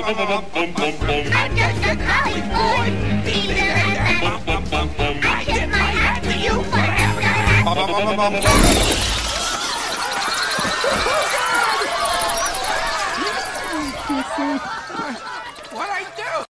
I'm just a college boy, feeling like that. I tip my hat to you forever.